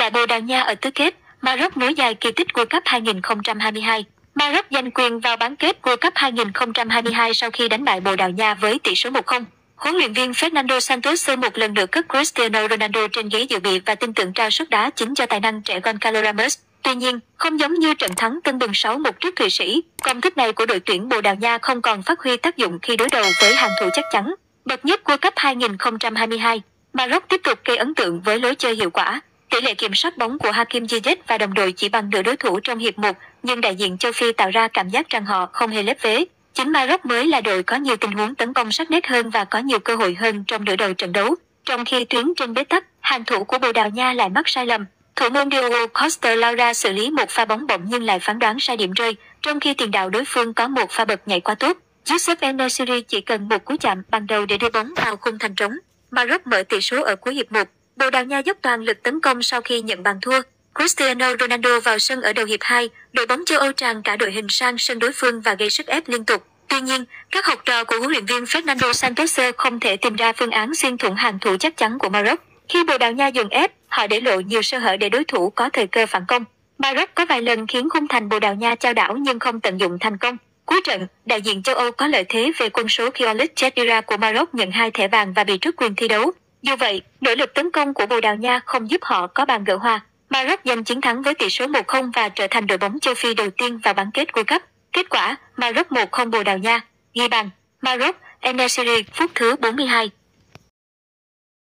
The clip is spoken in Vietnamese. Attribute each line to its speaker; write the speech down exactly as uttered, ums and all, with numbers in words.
Speaker 1: Đại Bồ Đào Nha ở tứ kết, Maroc nối dài kỳ tích World Cup hai không hai hai. Maroc giành quyền vào bán kết World Cup hai không hai hai sau khi đánh bại Bồ Đào Nha với tỷ số một không. Huấn luyện viên Fernando Santos một lần nữa cất Cristiano Ronaldo trên ghế dự bị và tin tưởng trao suất đá chính cho tài năng trẻ Goncalo Ramos. Tuy nhiên, không giống như trận thắng tưng bừng sáu một trước Thụy Sĩ, công thức này của đội tuyển Bồ Đào Nha không còn phát huy tác dụng khi đối đầu với hàng thủ chắc chắn. Bậc nhất World Cup hai không hai hai, Maroc tiếp tục gây ấn tượng với lối chơi hiệu quả. Tỷ lệ kiểm soát bóng của Hakim Ziyech và đồng đội chỉ bằng nửa đối thủ trong hiệp một, nhưng đại diện châu Phi tạo ra cảm giác rằng họ không hề lép vế. Chính Maroc mới là đội có nhiều tình huống tấn công sắc nét hơn và có nhiều cơ hội hơn trong nửa đầu trận đấu. Trong khi tuyến trên bế tắc, hàng thủ của Bồ Đào Nha lại mắc sai lầm. Thủ môn Diogo Costa Laura xử lý một pha bóng bổng nhưng lại phán đoán sai điểm rơi, trong khi tiền đạo đối phương có một pha bật nhảy quá tốt. Youssef En-Nesyri chỉ cần một cú chạm bằng đầu để đưa bóng vào khung thành trống. Maroc mở tỷ số ở cuối hiệp một. Bồ Đào Nha dốc toàn lực tấn công sau khi nhận bàn thua. Cristiano Ronaldo vào sân ở đầu hiệp hai, đội bóng châu Âu tràn cả đội hình sang sân đối phương và gây sức ép liên tục. Tuy nhiên, các học trò của huấn luyện viên Fernando Santos không thể tìm ra phương án xuyên thủng hàng thủ chắc chắn của Maroc. Khi Bồ Đào Nha dồn ép, họ để lộ nhiều sơ hở để đối thủ có thời cơ phản công. Maroc có vài lần khiến khung thành Bồ Đào Nha chao đảo nhưng không tận dụng thành công. Cuối trận, đại diện châu Âu có lợi thế về quân số Kiolit Chedira của Maroc nhận hai thẻ vàng và bị truất quyền thi đấu. Dù vậy, nỗ lực tấn công của Bồ Đào Nha không giúp họ có bàn gỡ hòa. Maroc giành chiến thắng với tỷ số một không và trở thành đội bóng châu Phi đầu tiên vào bán kết World Cup. Kết quả, Maroc một không Bồ Đào Nha. Ghi bàn, Maroc, En-Nesyri, phút thứ bốn mươi hai.